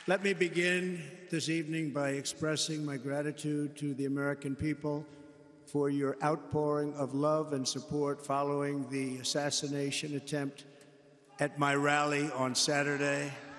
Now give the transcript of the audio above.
Let me begin this evening by expressing my gratitude to the American people for your outpouring of love and support following the assassination attempt at my rally on Saturday.